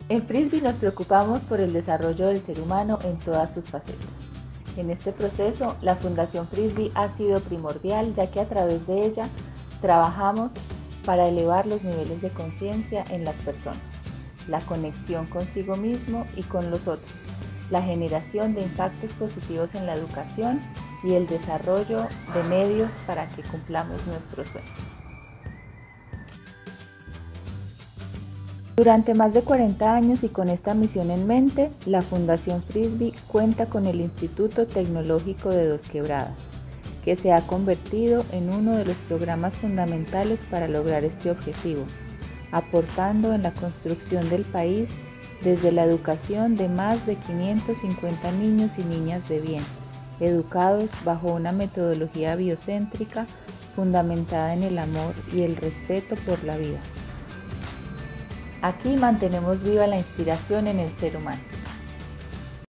En Frisbee nos preocupamos por el desarrollo del ser humano en todas sus facetas. En este proceso, la Fundación Frisbee ha sido primordial, ya que a través de ella trabajamos para elevar los niveles de conciencia en las personas, la conexión consigo mismo y con los otros, la generación de impactos positivos en la educación y el desarrollo de medios para que cumplamos nuestros sueños. Durante más de 40 años y con esta misión en mente, la Fundación Frisbee cuenta con el Instituto Tecnológico de Dos Quebradas, que se ha convertido en uno de los programas fundamentales para lograr este objetivo, aportando en la construcción del país desde la educación de más de 550 niños y niñas de bien, educados bajo una metodología biocéntrica fundamentada en el amor y el respeto por la vida. Aquí mantenemos viva la inspiración en el ser humano.